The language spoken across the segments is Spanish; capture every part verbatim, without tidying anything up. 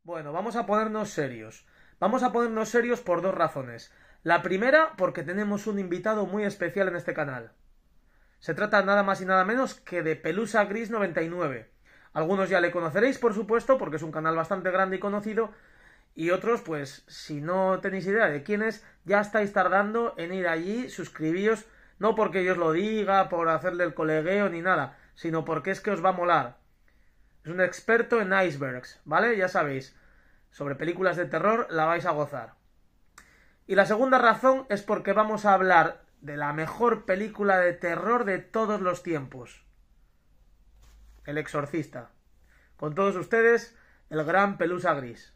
Bueno, vamos a ponernos serios. Vamos a ponernos serios por dos razones. La primera, porque tenemos un invitado muy especial en este canal. Se trata nada más y nada menos que de Pelusa Gris noventa y nueve. Algunos ya le conoceréis, por supuesto, porque es un canal bastante grande y conocido. Y otros, pues, si no tenéis idea de quién es, ya estáis tardando en ir allí, suscribíos. No porque yo os lo diga, por hacerle el colegueo ni nada, sino porque es que os va a molar. Es un experto en icebergs, ¿vale? Ya sabéis, sobre películas de terror la vais a gozar. Y la segunda razón es porque vamos a hablar de la mejor película de terror de todos los tiempos. El Exorcista. Con todos ustedes, el gran Pelusa Gris.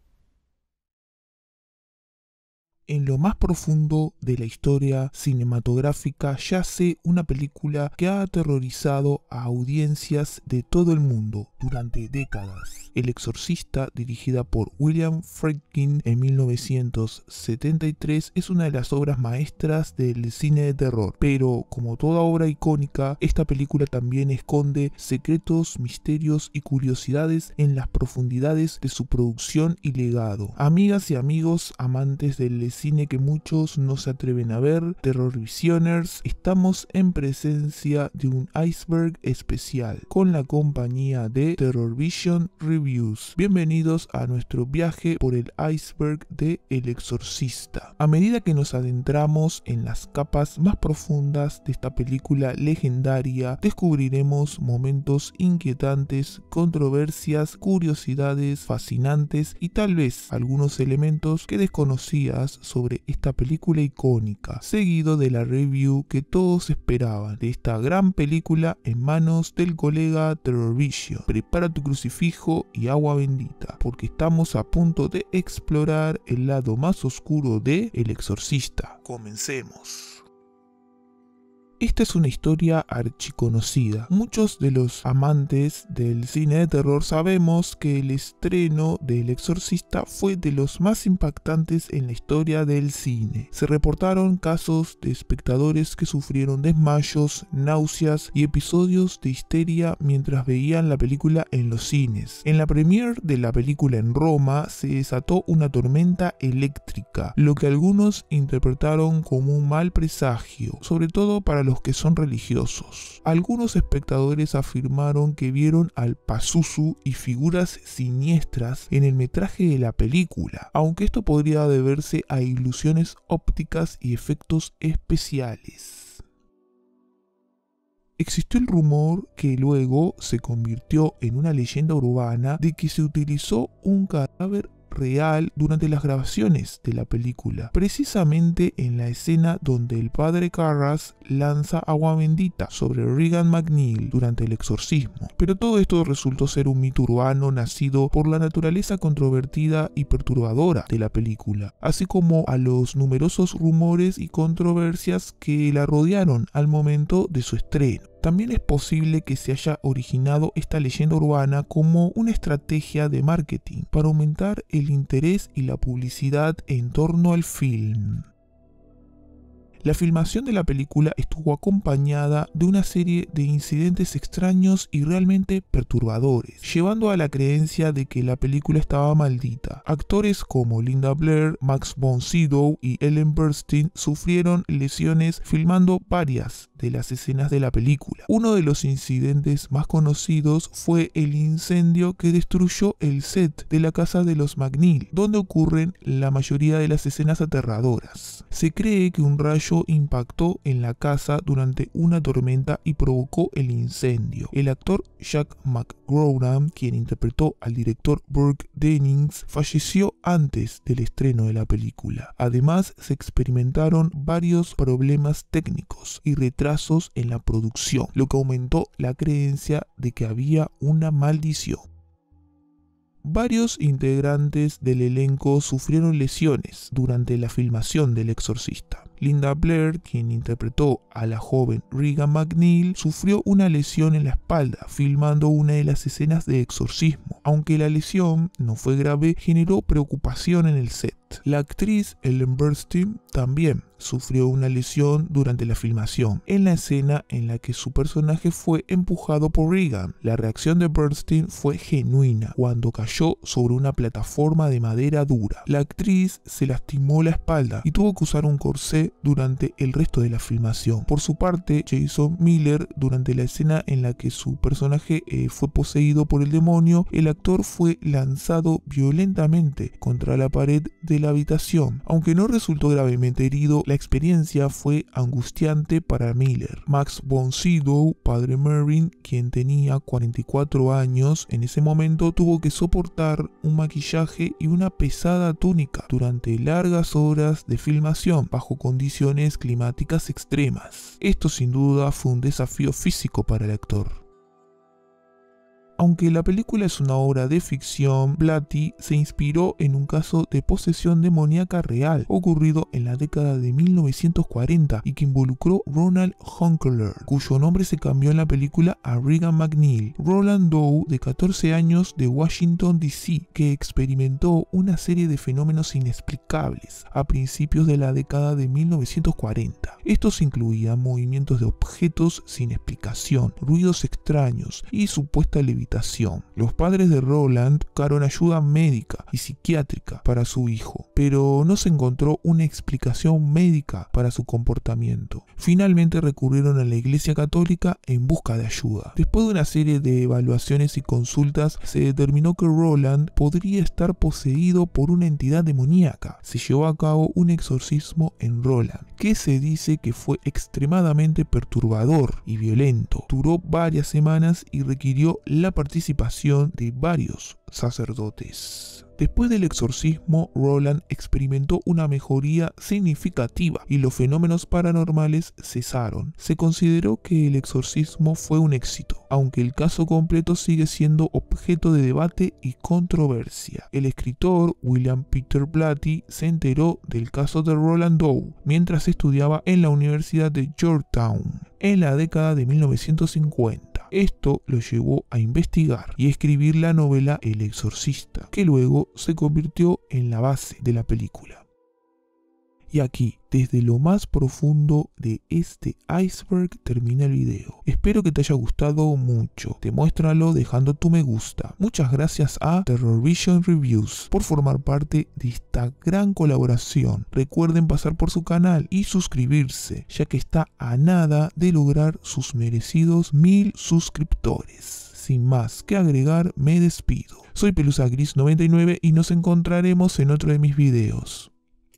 En lo más profundo de la historia cinematográfica yace una película que ha aterrorizado a audiencias de todo el mundo durante décadas. El Exorcista, dirigida por William Friedkin en mil novecientos setenta y tres, es una de las obras maestras del cine de terror. Pero, como toda obra icónica, esta película también esconde secretos, misterios y curiosidades en las profundidades de su producción y legado. Amigas y amigos amantes del cine que muchos no se atreven a ver, Terror Visioners, estamos en presencia de un iceberg especial con la compañía de Terror Vision Reviews. Bienvenidos a nuestro viaje por el iceberg de El Exorcista. A medida que nos adentramos en las capas más profundas de esta película legendaria, descubriremos momentos inquietantes, controversias, curiosidades fascinantes y tal vez algunos elementos que desconocías sobre esta película icónica, seguido de la review que todos esperaban de esta gran película en manos del colega Terror Vision. Prepara tu crucifijo y agua bendita, porque estamos a punto de explorar el lado más oscuro de El Exorcista. Comencemos. Esta es una historia archiconocida. Muchos de los amantes del cine de terror sabemos que el estreno de El Exorcista fue de los más impactantes en la historia del cine. Se reportaron casos de espectadores que sufrieron desmayos, náuseas y episodios de histeria mientras veían la película en los cines. En la premiere de la película en Roma se desató una tormenta eléctrica, lo que algunos interpretaron como un mal presagio, sobre todo para los los que son religiosos. Algunos espectadores afirmaron que vieron al Pazuzu y figuras siniestras en el metraje de la película, aunque esto podría deberse a ilusiones ópticas y efectos especiales. Existió el rumor, que luego se convirtió en una leyenda urbana, de que se utilizó un cadáver real durante las grabaciones de la película, precisamente en la escena donde el padre Carras lanza agua bendita sobre Regan McNeil durante el exorcismo. Pero todo esto resultó ser un mito urbano nacido por la naturaleza controvertida y perturbadora de la película, así como a los numerosos rumores y controversias que la rodearon al momento de su estreno. También es posible que se haya originado esta leyenda urbana como una estrategia de marketing para aumentar el interés y la publicidad en torno al film. La filmación de la película estuvo acompañada de una serie de incidentes extraños y realmente perturbadores, llevando a la creencia de que la película estaba maldita. Actores como Linda Blair, Max von Sydow y Ellen Burstyn sufrieron lesiones filmando varias de las escenas de la película. Uno de los incidentes más conocidos fue el incendio que destruyó el set de la casa de los McNeil, donde ocurren la mayoría de las escenas aterradoras. Se cree que un rayo impactó en la casa durante una tormenta y provocó el incendio. El actor Jack McGowan, quien interpretó al director Burke Dennings, falleció antes del estreno de la película. Además, se experimentaron varios problemas técnicos y retrasos en la producción, lo que aumentó la creencia de que había una maldición. Varios integrantes del elenco sufrieron lesiones durante la filmación del Exorcista. Linda Blair, quien interpretó a la joven Regan McNeil, sufrió una lesión en la espalda filmando una de las escenas de exorcismo. Aunque la lesión no fue grave, generó preocupación en el set. La actriz Ellen Burstyn también sufrió una lesión durante la filmación, en la escena en la que su personaje fue empujado por Regan. La reacción de Burstyn fue genuina cuando cayó sobre una plataforma de madera dura. La actriz se lastimó la espalda y tuvo que usar un corsé durante el resto de la filmación. Por su parte, Jason Miller, durante la escena en la que su personaje eh, fue poseído por el demonio, el actor fue lanzado violentamente contra la pared de la habitación. Aunque no resultó gravemente herido, la experiencia fue angustiante para Miller. Max von Sydow, padre Mervyn, quien tenía cuarenta y cuatro años en ese momento, tuvo que soportar un maquillaje y una pesada túnica durante largas horas de filmación bajo condiciones climáticas extremas. Esto sin duda fue un desafío físico para el actor. Aunque la película es una obra de ficción, Blatty se inspiró en un caso de posesión demoníaca real ocurrido en la década de mil novecientos cuarenta y que involucró Ronald Hunkeler, cuyo nombre se cambió en la película a Regan McNeil. Roland Doe, de catorce años, de Washington D C, que experimentó una serie de fenómenos inexplicables a principios de la década de mil novecientos cuarenta. Estos incluían movimientos de objetos sin explicación, ruidos extraños y supuesta levitación. Los padres de Roland buscaron ayuda médica y psiquiátrica para su hijo, pero no se encontró una explicación médica para su comportamiento. Finalmente recurrieron a la Iglesia Católica en busca de ayuda. Después de una serie de evaluaciones y consultas, se determinó que Roland podría estar poseído por una entidad demoníaca. Se llevó a cabo un exorcismo en Roland, que se dice que fue extremadamente perturbador y violento. Duró varias semanas y requirió la participación de varios sacerdotes. Después del exorcismo, Roland experimentó una mejoría significativa y los fenómenos paranormales cesaron. Se consideró que el exorcismo fue un éxito, aunque el caso completo sigue siendo objeto de debate y controversia. El escritor William Peter Blatty se enteró del caso de Roland Doe mientras estudiaba en la Universidad de Georgetown en la década de mil novecientos cincuenta. Esto lo llevó a investigar y escribir la novela El Exorcista, que luego se convirtió en la base de la película. Y aquí, desde lo más profundo de este iceberg, termina el video. Espero que te haya gustado mucho. Demuéstralo dejando tu me gusta. Muchas gracias a Terror Vision Reviews por formar parte de esta gran colaboración. Recuerden pasar por su canal y suscribirse, ya que está a nada de lograr sus merecidos mil suscriptores. Sin más que agregar, me despido. Soy Pelusa Gris noventa y nueve y nos encontraremos en otro de mis videos.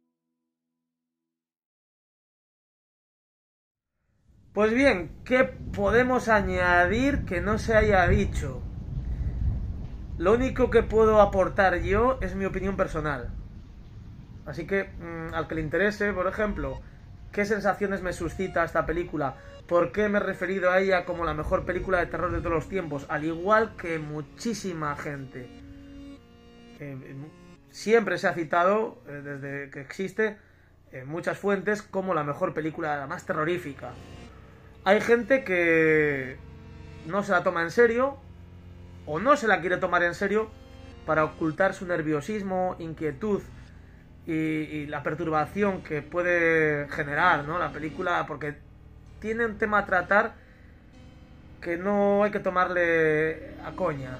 Pues bien, ¿qué podemos añadir que no se haya dicho? Lo único que puedo aportar yo es mi opinión personal. Así que, mmm, al que le interese, por ejemplo, qué sensaciones me suscita esta película, por qué me he referido a ella como la mejor película de terror de todos los tiempos, al igual que muchísima gente. Eh, siempre se ha citado, eh, desde que existe, en muchas fuentes, como la mejor película, la más terrorífica. Hay gente que no se la toma en serio, o no se la quiere tomar en serio, para ocultar su nerviosismo, inquietud y, y la perturbación que puede generar, ¿no?, la película, porque tiene un tema a tratar que no hay que tomarle a coña.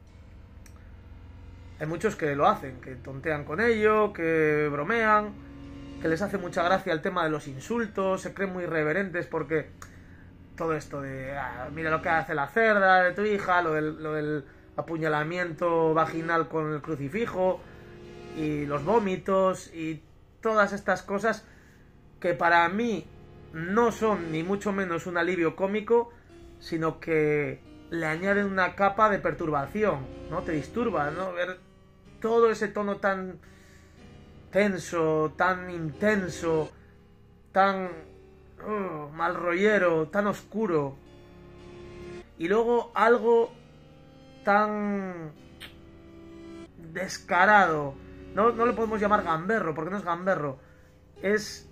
Hay muchos que lo hacen, que tontean con ello, que bromean, que les hace mucha gracia el tema de los insultos, se creen muy irreverentes porque todo esto de ah, mira lo que hace la cerda de tu hija, lo del, lo del apuñalamiento vaginal con el crucifijo y los vómitos y todas estas cosas que para mí no son ni mucho menos un alivio cómico, sino que le añaden una capa de perturbación, ¿no? Te disturba, ¿no?, ver todo ese tono tan tenso, tan intenso, tan uh, mal rollero, tan oscuro, y luego algo tan descarado. No, no le podemos llamar gamberro, porque no es gamberro, es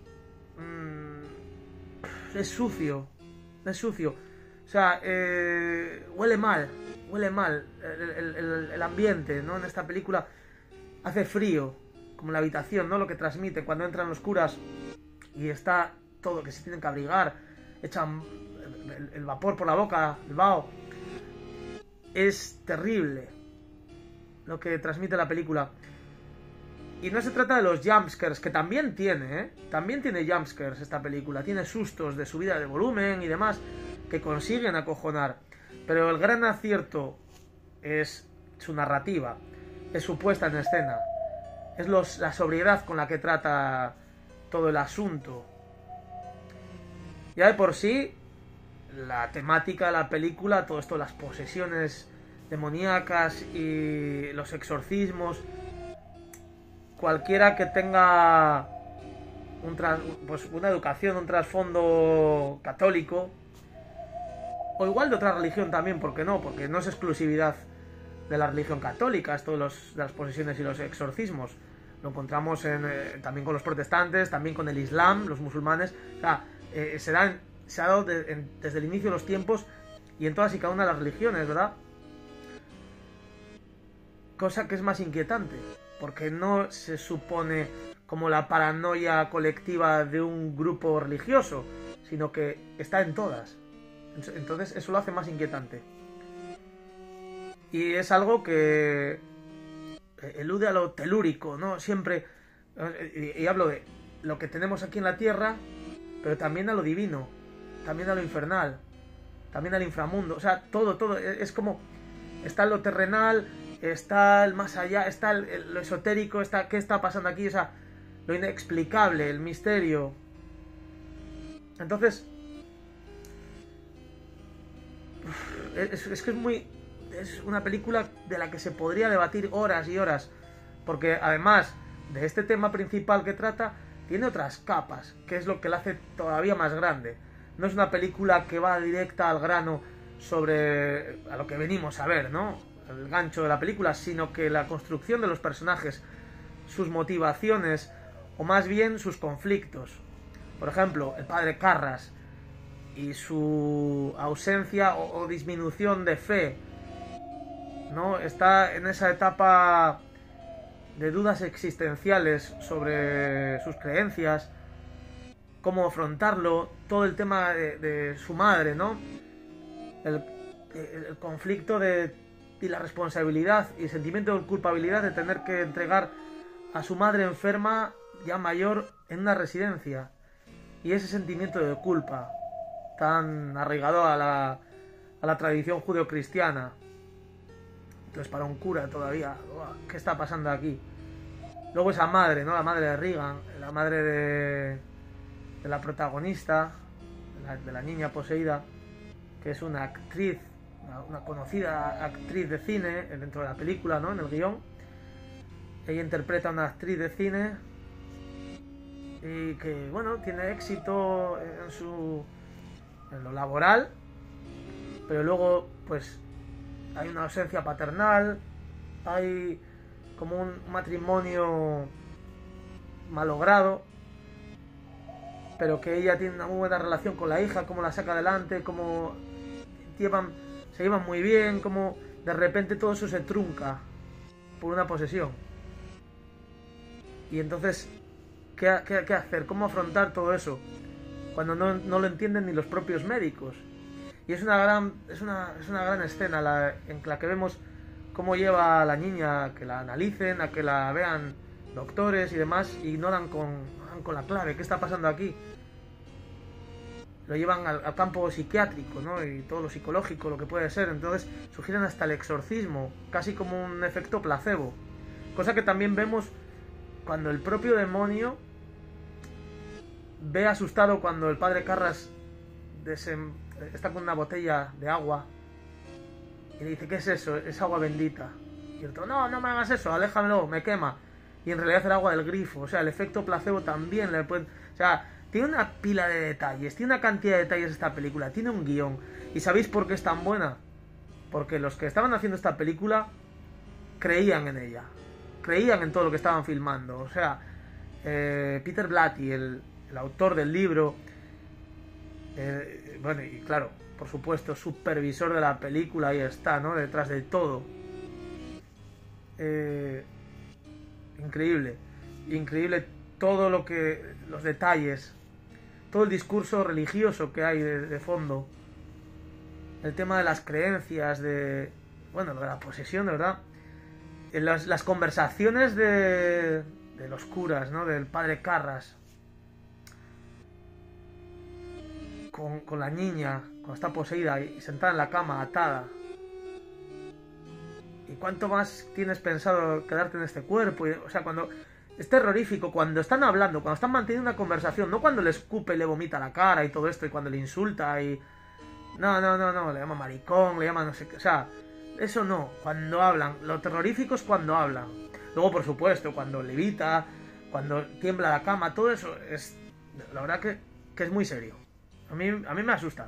mmm, es sucio, es sucio. O sea, eh, huele mal, huele mal el, el, el, el ambiente, ¿no? En esta película hace frío, como la habitación, ¿no? Lo que transmite cuando entran los curas y está todo, que se tienen que abrigar, echan el, el vapor por la boca, el vaho. Es terrible lo que transmite la película. Y no se trata de los jumpscares, que también tiene, ¿eh? También tiene jumpscares esta película. Tiene sustos de subida de volumen y demás que consiguen acojonar. Pero el gran acierto es su narrativa, es su puesta en escena, es los, la sobriedad con la que trata todo el asunto. Ya de por sí, la temática de la película, todo esto, las posesiones demoníacas y los exorcismos, cualquiera que tenga un tras, pues una educación, un trasfondo católico, o igual de otra religión también, ¿por qué no? Porque no es exclusividad de la religión católica, esto de, los, de las posesiones y los exorcismos. Lo encontramos en, eh, también con los protestantes, también con el Islam, los musulmanes. O sea, eh, se, dan, se ha dado de, en, desde el inicio de los tiempos y en todas y cada una de las religiones, ¿verdad? Cosa que es más inquietante, porque no se supone como la paranoia colectiva de un grupo religioso, sino que está en todas. Entonces eso lo hace más inquietante. Y es algo que elude a lo telúrico, ¿no? Siempre, y, y hablo de lo que tenemos aquí en la tierra, pero también a lo divino, también a lo infernal, también al inframundo. O sea, todo, todo, es como, está lo terrenal, está el más allá, está el, el, lo esotérico, está qué está pasando aquí, o sea, lo inexplicable, el misterio. Entonces, es, es que es muy, es una película de la que se podría debatir horas y horas, porque además de este tema principal que trata, tiene otras capas, que es lo que la hace todavía más grande. No es una película que va directa al grano sobre a lo que venimos a ver, ¿no? El gancho de la película, sino que la construcción de los personajes, sus motivaciones, o más bien sus conflictos. Por ejemplo, el padre Carras y su ausencia o, o disminución de fe, ¿no? Está en esa etapa de dudas existenciales sobre sus creencias, cómo afrontarlo, todo el tema de, de su madre, ¿no? El, el conflicto de y la responsabilidad y el sentimiento de culpabilidad de tener que entregar a su madre enferma ya mayor en una residencia, y ese sentimiento de culpa tan arraigado a la, a la tradición judeocristiana. Entonces, para un cura todavía, ¿qué está pasando aquí? Luego esa madre, ¿no? La madre de Regan, la madre de, de la protagonista, de la, de la niña poseída, que es una actriz, una, una conocida actriz de cine dentro de la película, ¿no? En el guión. Ella interpreta a una actriz de cine y que, bueno, tiene éxito en su en lo laboral, pero luego, pues, hay una ausencia paternal, hay como un matrimonio malogrado, pero que ella tiene una muy buena relación con la hija, cómo la saca adelante, cómo llevan, se llevan muy bien, cómo de repente todo eso se trunca por una posesión. Y entonces, ¿qué, qué, qué hacer? ¿Cómo afrontar todo eso? Cuando no, no lo entienden ni los propios médicos. Y es una gran, es una, es una gran escena la, en la que vemos cómo lleva a la niña a que la analicen, a que la vean doctores y demás, y no dan con, no dan con la clave. ¿Qué está pasando aquí? Lo llevan al, al campo psiquiátrico, ¿no? Y todo lo psicológico, lo que puede ser. Entonces sugieren hasta el exorcismo, casi como un efecto placebo. Cosa que también vemos cuando el propio demonio ve asustado cuando el padre Carras desem... está con una botella de agua y le dice, ¿qué es eso? Es agua bendita. Y el otro, no, no me hagas eso, aléjamelo, me quema. Y en realidad era agua del grifo. O sea, el efecto placebo también le puede... O sea, tiene una pila de detalles, tiene una cantidad de detalles esta película, tiene un guión. ¿Y sabéis por qué es tan buena? Porque los que estaban haciendo esta película creían en ella, creían en todo lo que estaban filmando. O sea, eh, Peter Blatty, el, el autor del libro, eh, bueno, y claro, por supuesto, supervisor de la película, ahí está, ¿no? Detrás de todo. Eh, increíble. increíble todo lo que... los detalles, todo el discurso religioso que hay de, de fondo, el tema de las creencias, de... bueno, de la posesión, de verdad, las, las conversaciones de, de los curas, ¿no? Del padre Carras con, con la niña cuando está poseída y sentada en la cama, atada. ¿Y cuánto más tienes pensado quedarte en este cuerpo? Y, o sea, cuando... es terrorífico cuando están hablando, cuando están manteniendo una conversación, no cuando le escupe y le vomita la cara y todo esto, y cuando le insulta y... No, no, no, no, le llama maricón, le llama no sé qué, o sea, eso no, cuando hablan, lo terrorífico es cuando hablan. Luego, por supuesto, cuando levita, cuando tiembla la cama, todo eso es, la verdad que, que es muy serio. A mí, a mí me asusta.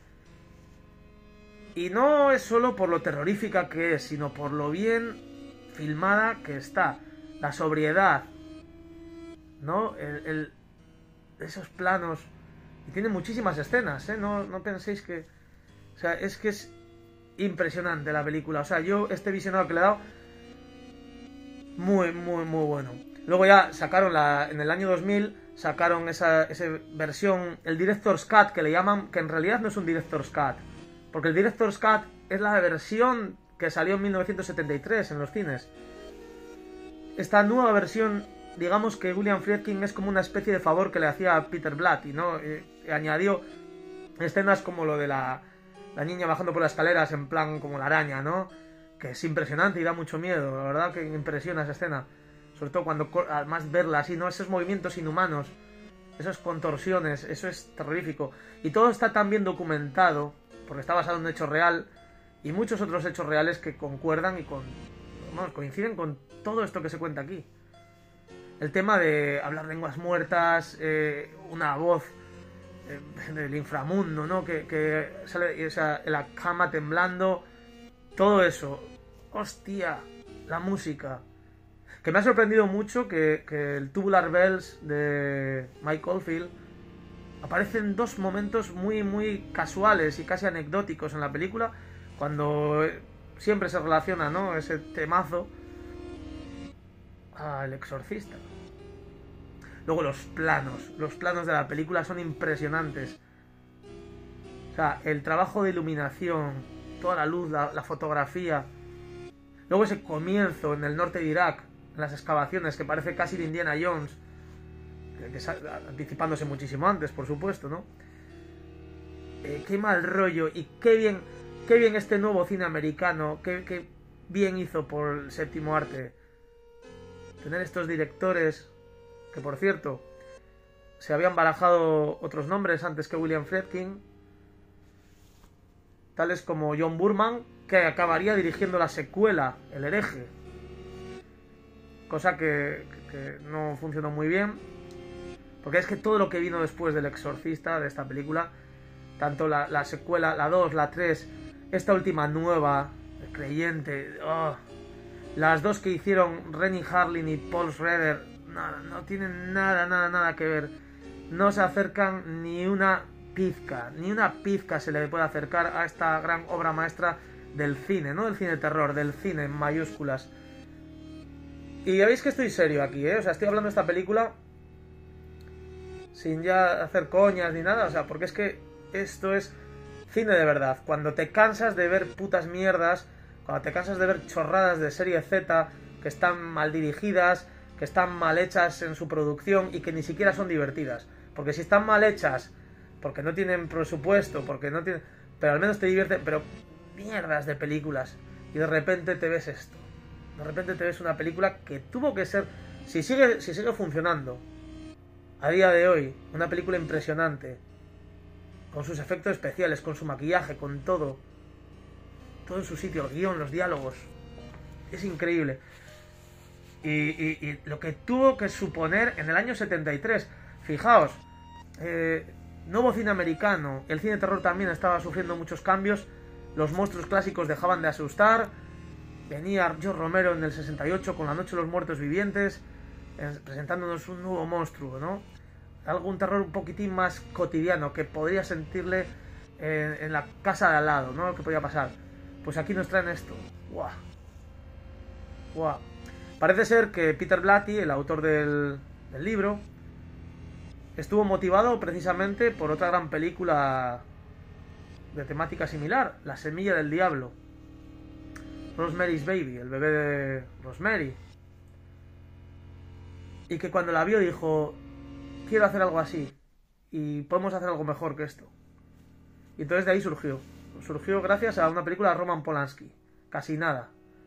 Y no es solo por lo terrorífica que es, sino por lo bien filmada que está. La sobriedad, ¿no? El, el, esos planos. Y tiene muchísimas escenas, ¿eh? No, no penséis que... O sea, es que es impresionante la película. O sea, yo este visionado que le he dado... Muy, muy, muy bueno. Luego ya sacaron la... En el año dos mil sacaron esa, esa versión, el Director's Cut, que le llaman... Que en realidad no es un Director's Cut. Porque el Director's Cut es la versión que salió en mil novecientos setenta y tres en los cines. Esta nueva versión, digamos que William Friedkin es como una especie de favor que le hacía a Peter Blatty, ¿no? Eh, añadió escenas como lo de la, la niña bajando por las escaleras en plan como la araña, ¿no? Que es impresionante y da mucho miedo, la verdad que impresiona esa escena. Sobre todo cuando, además verla así, ¿no? Esos movimientos inhumanos, esas contorsiones, eso es terrorífico. Y todo está tan bien documentado, porque está basado en un hecho real, y muchos otros hechos reales que concuerdan y con, vamos, coinciden con todo esto que se cuenta aquí. El tema de hablar lenguas muertas, eh, una voz eh, del inframundo, ¿no? Que, que sale, o sea, la cama temblando, todo eso. Hostia, la música. Que me ha sorprendido mucho que, que el Tubular Bells de Mike Oldfield aparece en dos momentos muy, muy casuales y casi anecdóticos en la película, cuando siempre se relaciona, ¿no? Ese temazo al Exorcista. Luego los planos, los planos de la película son impresionantes. O sea, el trabajo de iluminación, toda la luz, la, la fotografía. Luego ese comienzo en el norte de Irak, en las excavaciones, que parece casi de Indiana Jones, que, que anticipándose muchísimo antes, por supuesto, ¿no? Eh, qué mal rollo y qué bien, qué bien este nuevo cine americano, qué, qué bien hizo por el séptimo arte tener estos directores, que por cierto se habían barajado otros nombres antes que William Friedkin, tales como John Boorman, que acabaría dirigiendo la secuela, El hereje, cosa que, que no funcionó muy bien, porque es que todo lo que vino después del Exorcista, de esta película, tanto la, la secuela, la dos, la tres, esta última nueva, El creyente, oh, las dos que hicieron Renny Harlin y Paul Schrader, nada, no tienen nada, nada, nada que ver. No se acercan ni una pizca, ni una pizca se le puede acercar a esta gran obra maestra del cine, no del cine terror, del cine en mayúsculas. Y ya veis que estoy serio aquí, ¿eh? O sea, estoy hablando de esta película sin ya hacer coñas ni nada, o sea, porque es que esto es cine de verdad. Cuando te cansas de ver putas mierdas, cuando te cansas de ver chorradas de serie Z que están mal dirigidas, que están mal hechas en su producción y que ni siquiera son divertidas. Porque si están mal hechas, porque no tienen presupuesto, porque no tienen... pero al menos te divierten, pero mierdas de películas. Y de repente te ves esto. De repente te ves una película que tuvo que ser... Si sigue, si sigue funcionando a día de hoy, una película impresionante, con sus efectos especiales, con su maquillaje, con todo. Todo en su sitio, el guión, los diálogos. Es increíble. Y, y, y lo que tuvo que suponer en el año setenta y tres. Fijaos, eh, nuevo cine americano, el cine terror también estaba sufriendo muchos cambios. Los monstruos clásicos dejaban de asustar. Venía George Romero en el sesenta y ocho con La noche de los muertos vivientes, eh, presentándonos un nuevo monstruo, ¿no? Algún terror un poquitín más cotidiano, que podría sentirle eh, en la casa de al lado, ¿no? Lo que podía pasar. Pues aquí nos traen esto. ¡Guau! ¡Guau! Parece ser que Peter Blatty, el autor del, del libro, estuvo motivado precisamente por otra gran película de temática similar, La semilla del diablo. Rosemary's Baby, el bebé de Rosemary. Y que cuando la vio dijo, quiero hacer algo así. Y podemos hacer algo mejor que esto. Y entonces de ahí surgió. Surgió gracias a una película de Roman Polanski. Casi nada.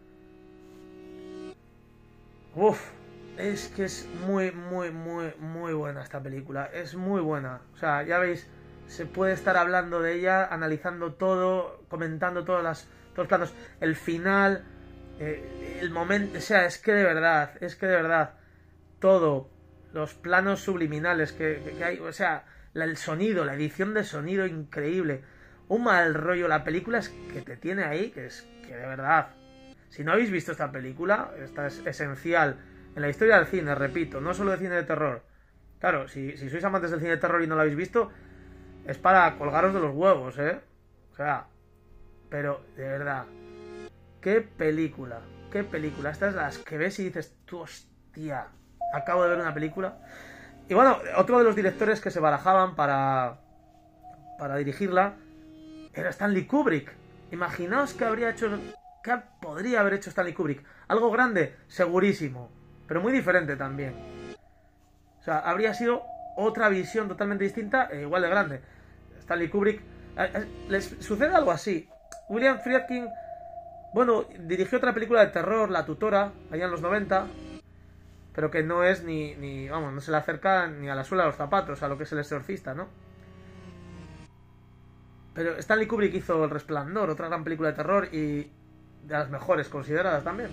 Uf, es que es muy, muy, muy, muy buena esta película. Es muy buena. O sea, ya veis, se puede estar hablando de ella, analizando todo, comentando todas las, todos los planos. El final, eh, el momento, o sea, es que de verdad, es que de verdad, todo, los planos subliminales que, que, que hay, o sea, la, el sonido, la edición de sonido increíble. Un mal rollo, la película es que te tiene ahí, que es que de verdad. Si no habéis visto esta película, esta es esencial en la historia del cine, repito, no solo de cine de terror. Claro, si, si sois amantes del cine de terror y no lo habéis visto, es para colgaros de los huevos, ¿eh? O sea, pero de verdad, qué película, qué película. Estas es las que ves y dices, tú, hostia, acabo de ver una película. Y bueno, otro de los directores que se barajaban para, para dirigirla era Stanley Kubrick. Imaginaos que habría hecho... ¿Qué podría haber hecho Stanley Kubrick? Algo grande, segurísimo, pero muy diferente también. O sea, habría sido otra visión totalmente distinta e igual de grande. Stanley Kubrick... Les sucede algo así. William Friedkin, bueno, dirigió otra película de terror, La tutora, allá en los noventa, pero que no es ni, ni... Vamos, no se le acerca ni a la suela de los zapatos, a lo que es El exorcista, ¿no? Pero Stanley Kubrick hizo El resplandor, otra gran película de terror y de las mejores consideradas también.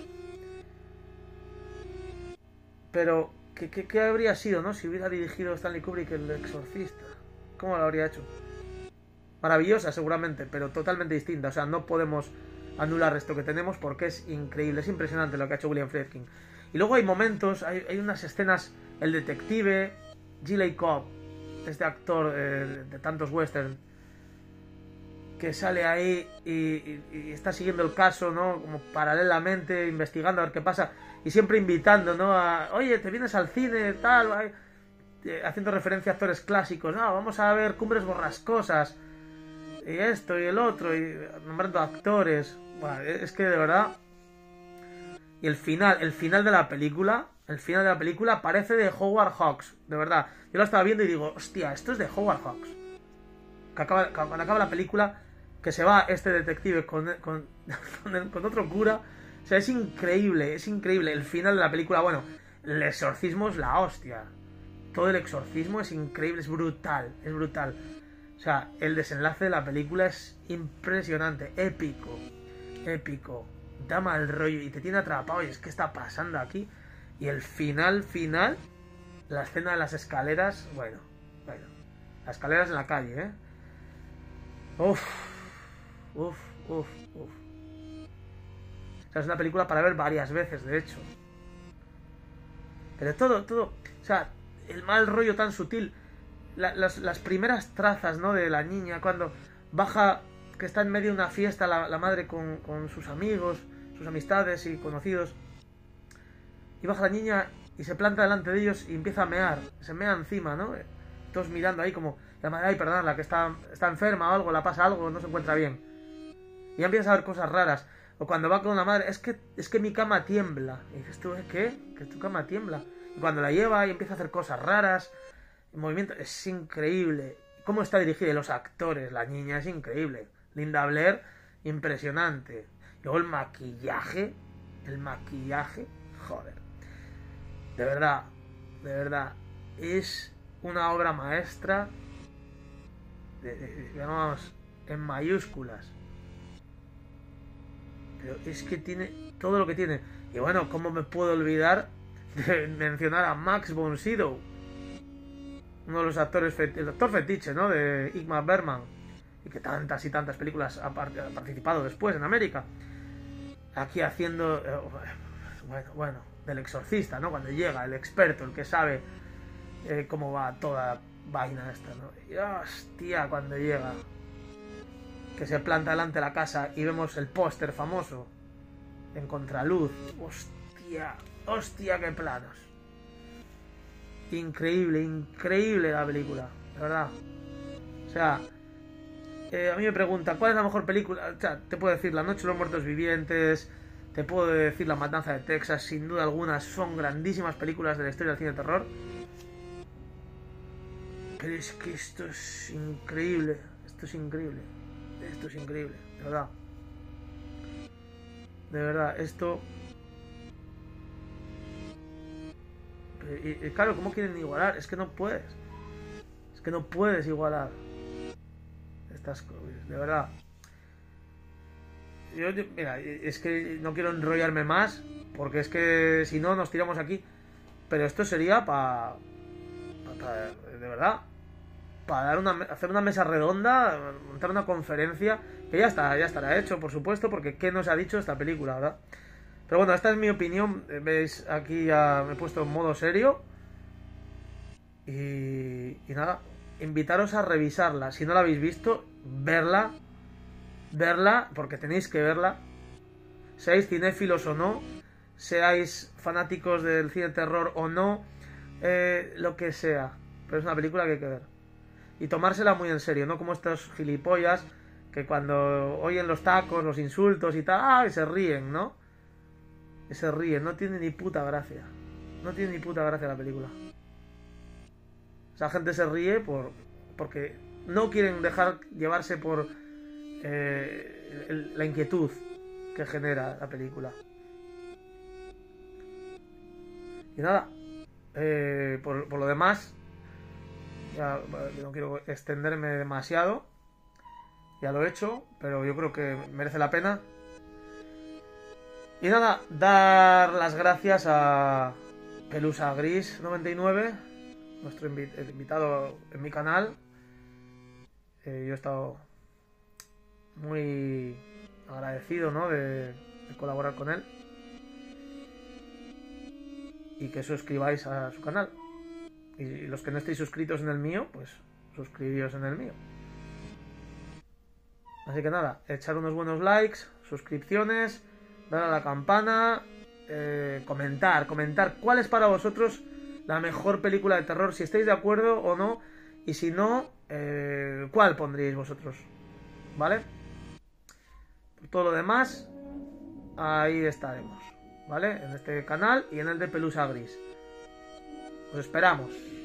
Pero, ¿qué, qué, qué habría sido, no? Si hubiera dirigido Stanley Kubrick El exorcista. ¿Cómo lo habría hecho? Maravillosa, seguramente, pero totalmente distinta. O sea, no podemos anular esto que tenemos porque es increíble, es impresionante lo que ha hecho William Friedkin. Y luego hay momentos, hay, hay unas escenas, el detective, Gilly Cobb, este actor eh, de tantos westerns, que sale ahí y, y, y está siguiendo el caso, ¿no? Como paralelamente, investigando a ver qué pasa y siempre invitando, ¿no? A, oye, te vienes al cine, tal, ay, eh, haciendo referencia a actores clásicos, no, vamos a ver Cumbres Borrascosas y esto y el otro y nombrando actores. Bueno, es que de verdad. Y el final, el final de la película, el final de la película parece de Howard Hawks, de verdad. Yo lo estaba viendo y digo, hostia, esto es de Howard Hawks. Que acaba, cuando acaba la película, que se va este detective con, con, con, con otro cura. O sea, es increíble, es increíble. El final de la película, bueno, el exorcismo es la hostia. Todo el exorcismo es increíble, es brutal, es brutal. O sea, el desenlace de la película es impresionante, épico, épico. Da mal rollo y te tiene atrapado y es que está pasando aquí. Y el final, final, la escena de las escaleras, bueno, bueno. Las escaleras en la calle, ¿eh? Uf, uf, uf, uf. O sea, es una película para ver varias veces, de hecho. Pero todo, todo, o sea, el mal rollo tan sutil. La, las, las primeras trazas, ¿no? De la niña cuando baja, que está en medio de una fiesta la, la madre con, con sus amigos, sus amistades y conocidos. Y baja la niña y se planta delante de ellos y empieza a mear. Se mea encima, ¿no? Todos mirando ahí como... La madre, ay, perdón, que está, está enferma o algo, la pasa algo, no se encuentra bien. Y ya empiezas a ver cosas raras. O cuando va con la madre, es que, es que mi cama tiembla. Y dices tú, ¿qué? Que tu cama tiembla. Y cuando la lleva y empieza a hacer cosas raras, el movimiento es increíble. Cómo está dirigida, y los actores, la niña es increíble. Linda Blair, impresionante. Y luego el maquillaje, el maquillaje, joder. De verdad, de verdad, es una obra maestra, de, de, digamos, en mayúsculas. Pero es que tiene todo lo que tiene. Y bueno, ¿cómo me puedo olvidar de mencionar a Max von Sydow? Uno de los actores, el actor fetiche, ¿no? De Ingmar Bergman. Y que tantas y tantas películas ha, ha participado después en América. Aquí haciendo... Eh, bueno, bueno, del exorcista, ¿no? Cuando llega el experto, el que sabe eh, cómo va toda la vaina esta, ¿no? Y hostia, cuando llega... Que se planta delante de la casa y vemos el póster famoso en contraluz. Hostia, Hostia, qué planos. Increíble, increíble la película, de verdad. O sea, eh, a mí me pregunta, ¿cuál es la mejor película? O sea, te puedo decir La Noche de los Muertos Vivientes, te puedo decir La Matanza de Texas, sin duda alguna, son grandísimas películas de la historia del cine de terror. Pero es que esto es increíble, esto es increíble, esto es increíble, de verdad. De verdad, esto... Y, y claro, ¿cómo quieren igualar? Es que no puedes. Es que no puedes igualar estas cosas, de verdad. Yo, yo, mira, es que no quiero enrollarme más, porque es que si no nos tiramos aquí. Pero esto sería para... Pa, pa, de verdad. Para dar una, hacer una mesa redonda, montar una conferencia, que ya está, ya estará hecho, por supuesto, porque ¿qué nos ha dicho esta película, verdad? Pero bueno, esta es mi opinión. Veis, aquí ya me he puesto en modo serio. Y, y nada, invitaros a revisarla. Si no la habéis visto, verla. Verla, porque tenéis que verla. Seáis cinéfilos o no, seáis fanáticos del cine terror o no, eh, lo que sea. Pero es una película que hay que ver. Y tomársela muy en serio, no como estos gilipollas que cuando oyen los tacos, los insultos y tal, ¡ah! Y se ríen, ¿no? Y se ríen, no tiene ni puta gracia. No tiene ni puta gracia la película. Esa gente se ríe por porque no quieren dejar llevarse por eh, el, la inquietud que genera la película. Y nada, eh, por, por lo demás, ya no quiero extenderme demasiado. Ya lo he hecho, pero yo creo que merece la pena. Y nada, dar las gracias a Pelusa Gris noventa y nueve, nuestro invi el invitado en mi canal. Eh, yo he estado muy agradecido, ¿no?, de, de colaborar con él. Y que suscribáis a su canal. Y los que no estéis suscritos en el mío, pues suscribíos en el mío. Así que nada, echar unos buenos likes, suscripciones, dar a la campana, eh, comentar, comentar cuál es para vosotros la mejor película de terror, si estáis de acuerdo o no, y si no, eh, cuál pondríais vosotros, ¿vale? Por todo lo demás, ahí estaremos, ¿vale? En este canal y en el de Pelusa Gris. Os esperamos.